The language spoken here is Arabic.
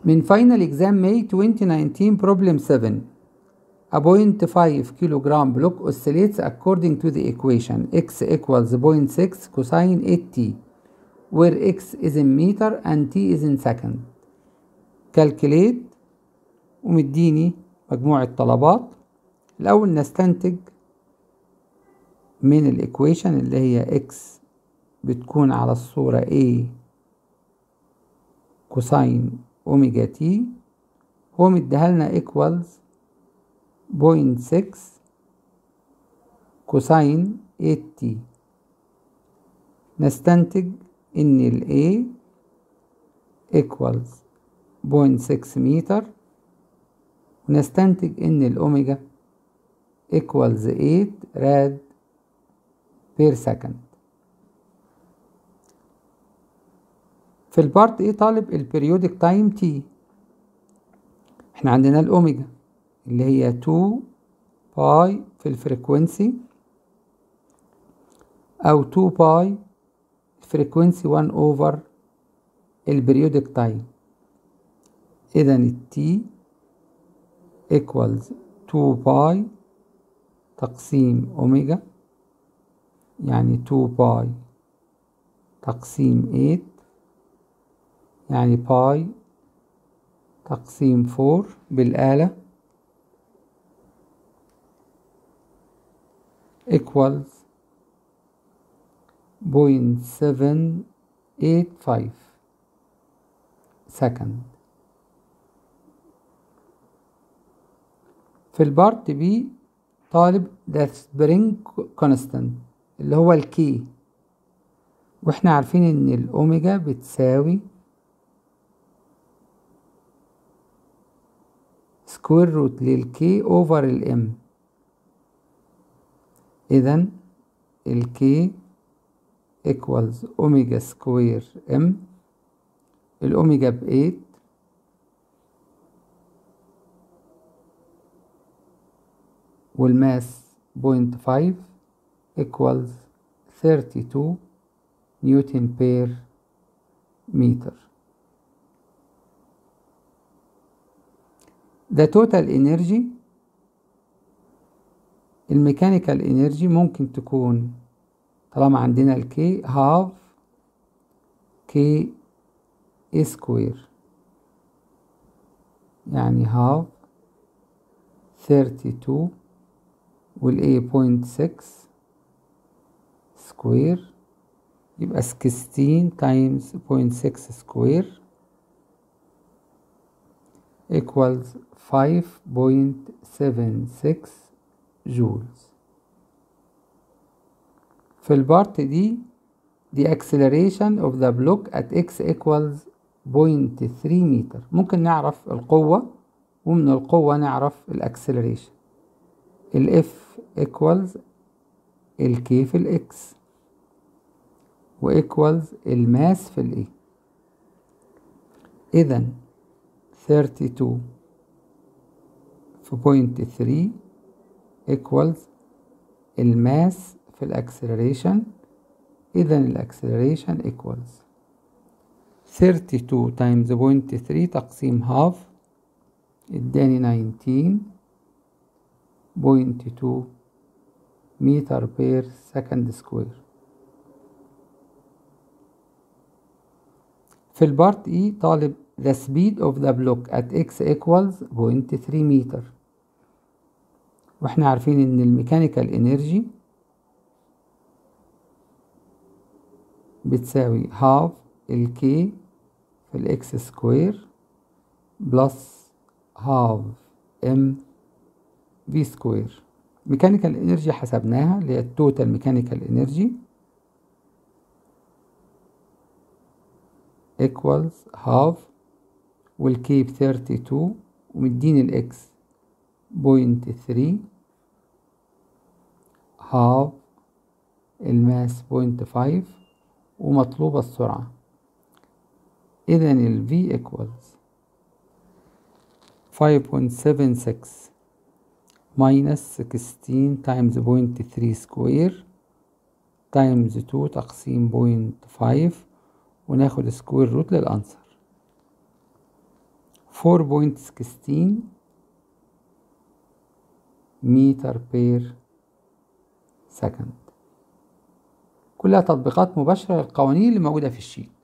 من Final Exam May 2019 Problem 7. A 0.5 kilogram block oscillates according to the equation x equals 0.6 cosine 8t, where x is in meter and t is in second. Calculate ومديني مجموعة طلبات. الأول نستنتج من الإيكويشن اللي هي x بتكون على الصورة a كوساين اوميجا تي، هو مديهالنا equals 0.6 كوساين 8t. نستنتج ان ال A equals 0.6 متر، ونستنتج ان الأوميجا equals 8 راد بير سكند. في البارت A طالب البريودك تايم T. احنا عندنا الأوميجا اللي هي 2 باي في الفريكوينسي أو 2 باي فريكوينسي 1 أوفر البريودك تايم. إذا التي equals 2 باي تقسيم أوميجا، يعني 2 باي تقسيم 8، يعني باي تقسيم 4 بالآلة equals 0.785 second. في البارت بي طالب the spring constant اللي هو الكي، واحنا عارفين ان الأوميجا بتساوي سكوير روت للكي اوفر الام. اذا الكي equals اوميجا سكوير ام، الأوميجا ب8 والماس 0.5 equals 32 نيوتن بير متر. The total energy، الميكانيكال انرجي ممكن تكون طالما عندنا الكي half كي سكوير، يعني half 32 والA 0.6 سكوير، يبقى 16 times 0.6 سكوير equals 5.76 جولز. في البارت دي the acceleration of the block at x equals 0.3 متر. ممكن نعرف القوة، ومن القوة نعرف الاكسلريشن. ال F equals ال K في ال X و equals الماس في ال A. إذا 32 في 0.3 equals الماس في الاكسلريشن. إذا الاكسلريشن equals 32 times 0.3 تقسيم half اداني 19.2 متر بير سكند سكوير. في البارت E طالب the speed of the block at x equals 0.3 متر، واحنا عارفين ان الميكانيكال انرجي بتساوي half الكي في الاكس سكوير بلس half ام في سكوير. ميكانيكال انرجي حسبناها اللي هي التوتال ميكانيكال انرجي equals half والكي ب 32 ومديني الاكس 0.3 half الماس 0.5 ومطلوبة السرعة. إذا ال V equals 5.76 minus 16 times 0.3 سكوير times 2 تقسيم 0.5 وناخد سكوير روت للأنسر. 4.16 متر بير سكند. كلها تطبيقات مباشرة للقوانين اللي موجودة في الشيت.